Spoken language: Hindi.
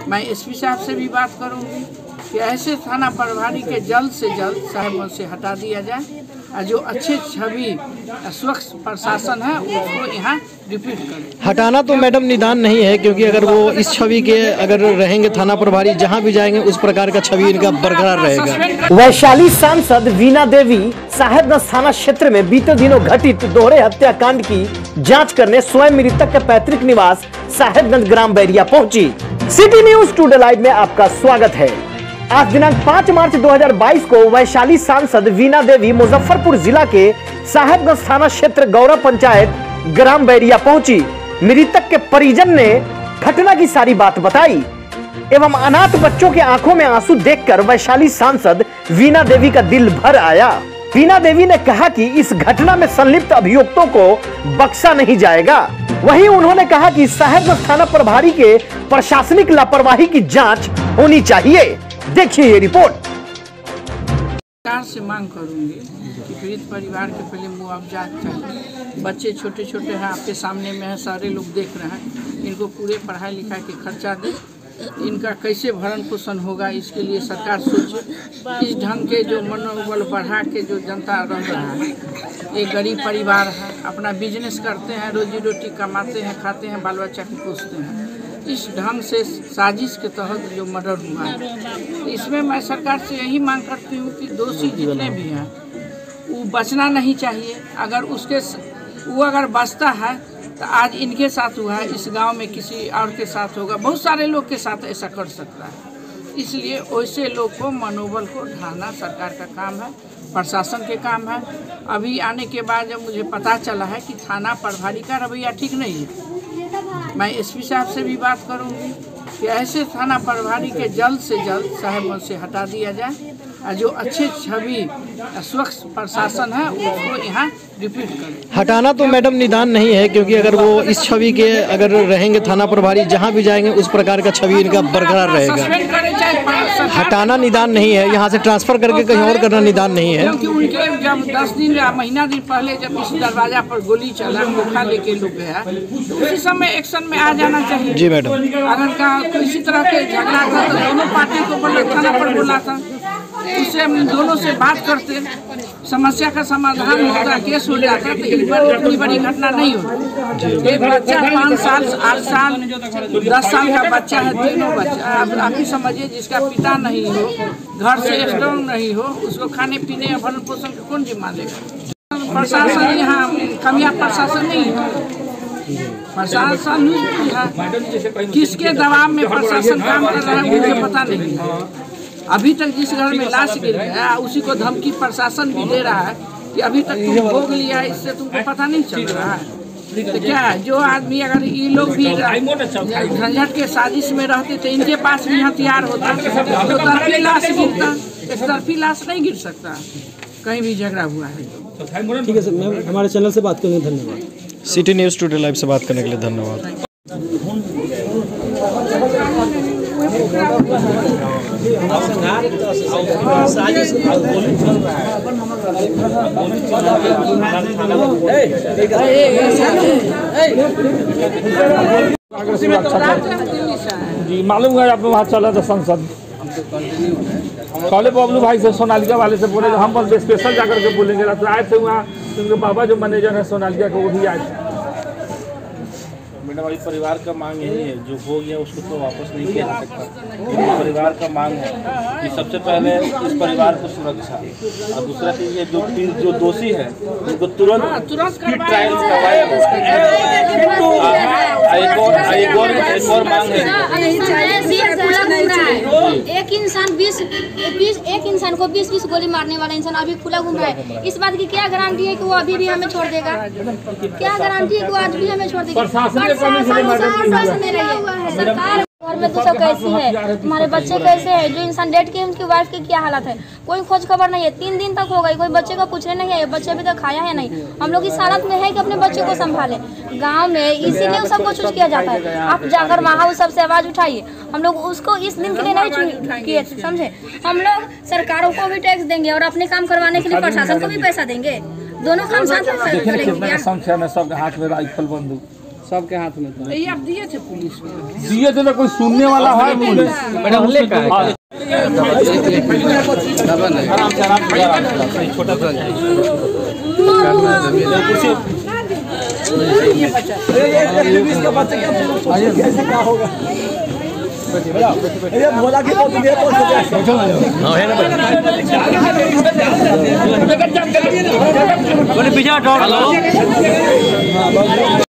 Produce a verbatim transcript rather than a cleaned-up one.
मैं एसपी साहब से भी बात करूंगी कि ऐसे थाना प्रभारी के जल्द से जल्द साहिब से हटा दिया जाए और जो अच्छे छवि स्वच्छ प्रशासन है उसको यहाँ रिपीट करें। हटाना तो मैडम निदान नहीं है, क्योंकि अगर वो इस छवि के अगर रहेंगे थाना प्रभारी जहाँ भी जाएंगे उस प्रकार का छवि इनका बरकरार रहेगा। वैशाली सांसद वीणा देवी साहेबगंज थाना क्षेत्र में बीते दिनों घटित दोहरे हत्याकांड की जांच करने स्वयं मृतक के पैतृक निवास साहेबगंज ग्राम बैरिया पहुंची। सिटी न्यूज टुडे लाइव में आपका स्वागत है। आज दिनांक पाँच मार्च दो हज़ार बाईस को वैशाली सांसद वीणा देवी मुजफ्फरपुर जिला के साहेबगंज थाना क्षेत्र गौरव पंचायत ग्राम बैरिया पहुंची। मृतक के परिजन ने घटना की सारी बात बताई एवं अनाथ बच्चों के आंखों में आंसू देखकर वैशाली सांसद वीणा देवी का दिल भर आया। वीणा देवी ने कहा कि इस घटना में संलिप्त अभियुक्तों को बख्शा नहीं जाएगा। वहीं उन्होंने कहा कि साहेबगंज थाना प्रभारी के प्रशासनिक लापरवाही की जांच होनी चाहिए। देखिए ये रिपोर्ट। सरकार से मांग करूंगी कि पीड़ित परिवार के पहले मुआवजा चाहिए। बच्चे छोटे छोटे हैं, आपके सामने में है, सारे लोग देख रहे हैं। इनको पूरे पढ़ाई लिखाई के खर्चा दे, इनका कैसे भरण पोषण होगा इसके लिए सरकार सोचे। इस ढंग के जो मनोबल बढ़ा के जो जनता रह रहा है, एक गरीब परिवार है, अपना बिजनेस करते हैं, रोजी रोटी कमाते हैं, खाते हैं, बाल बच्चा को पोसते हैं। इस ढंग से साजिश के तहत जो मर्डर हुआ है, इसमें मैं सरकार से यही मांग करती हूँ कि दोषी जितने भी हैं वो बचना नहीं चाहिए। अगर उसके वो अगर बचता है तो आज इनके साथ हुआ है, इस गांव में किसी और के साथ होगा, बहुत सारे लोग के साथ ऐसा कर सकता है। इसलिए वैसे लोग को मनोबल को ढालना सरकार का काम है, प्रशासन के काम है। अभी आने के बाद जब मुझे पता चला है कि थाना प्रभारी का रवैया ठीक नहीं है, मैं एसपी साहब से भी बात करूंगी कि ऐसे थाना प्रभारी के जल्द से जल्द साहिब से हटा दिया जाए और जो अच्छे छवि स्वच्छ प्रशासन है उसको यहाँ रिपीट करें। हटाना तो मैडम निदान नहीं है, क्योंकि अगर वो इस छवि के अगर रहेंगे थाना प्रभारी जहाँ भी जाएंगे उस प्रकार का छवि इनका बरकरार रहेगा। हटाना निदान नहीं है, यहाँ से ट्रांसफर करके कहीं और करना निदान नहीं है। क्योंकि उनके जब दस दिन या महीना दिन पहले जब इस दरवाजा पर गोली चला, मुखा लेके लोग गया, तो उसी समय एक्शन में आ जाना चाहिए। जी मैडम, अगर का किसी तरह के झगड़ा था तो दोनों पार्टी को थाना पर बोला था, उससे हम दोनों से बात करते, समस्या का समाधान होता, केस हो जाता, तो इन पर इतनी बड़ी घटना नहीं होती। एक बच्चा पाँच साल आठ साल दस साल का बच्चा है, तीनों बच्चा, आप आप ही समझिए, जिसका पिता नहीं हो, घर से स्ट्रॉन्ग नहीं हो, उसको खाने पीने या भरण पोषण का कौन जिम्मा देगा? प्रशासन यहाँ कमियाँ प्रशासन नहीं है, प्रशासन किसके दबाव में प्रशासन काम कर रहा है मुझे पता नहीं है। अभी तक जिस घर में लाश गिर गया उसी को धमकी प्रशासन भी दे रहा है कि अभी तक तुम भोग लिया है, इससे तुमको पता नहीं चल रहा है। तो क्या है, जो आदमी अगर ये लोग भी झंझट के साजिश में रहते तो इनके पास भी हथियार होता, तो तरफी लाश गिरता, एक तरफी लाश नहीं गिर सकता कहीं भी झगड़ा हुआ है। ठीक है सर, मैं हमारे चैनल से बात करने के लिए धन्यवाद। सिटी न्यूज़ टुडे लाइव से बात करने के लिए धन्यवाद। जी मालूम है, आप वहाँ चला था संसद, पहले बबलू भाई से सोनालिका वाले से बोले, हम बस स्पेशल जाकर के बोलेंगे, तो आए थे वहाँ, उनके बाबा जो मैनेजर है सोनालिका को, वो भी आए थे। मैडम अभी परिवार का मांग यही है, जो हो गया उसको तो वापस नहीं किया जा सकता। परिवार का मांग है कि सबसे पहले इस परिवार को सुरक्षा, और दूसरा चीज ये जो जो दोषी है उनको तुरंत ट्रायल करवाया। एक और एक और एक और मांग है, एक इंसान बीस बीस एक इंसान को बीस बीस गोली मारने वाला इंसान अभी खुला घूम रहा है। इस बात की क्या गारंटी है कि वो अभी भी हमें छोड़ देगा? क्या गारंटी है कि वो आज भी हमें छोड़ देगा? सरकार घर में तो सब कैसी है, तुम्हारे बच्चे कैसे हैं, जो इंसान डेट के उनकी वाइफ की क्या हालत है, कोई खोज खबर नहीं है। तीन दिन तक हो गई, कोई बच्चे को पूछने नहीं है, बच्चे अभी तक खाया है नहीं। हम लोग इस हालत में है कि अपने बच्चे को संभाले गांव में, इसीलिए सबको चूज किया जाता है। आप जाकर वहाँ उस सबसे आवाज उठाइए, हम लोग उसको इस दिन के लिए नहीं चुन किए, समझे? हम लोग सरकारों को भी टैक्स देंगे और अपने काम करवाने के लिए प्रशासन को भी पैसा देंगे, दोनों काम साथ में करेंगे। संख्या में सब हाथ में राइफल बंदूक सबके हाथ में था। ये आप दिए थे पुलिस में? दिए थे ना, कोई सुनने वाला है पुलिस? मैडम लेकर आराम से आराम से छोटा सा कैसे क्या होगा भोला की पीछे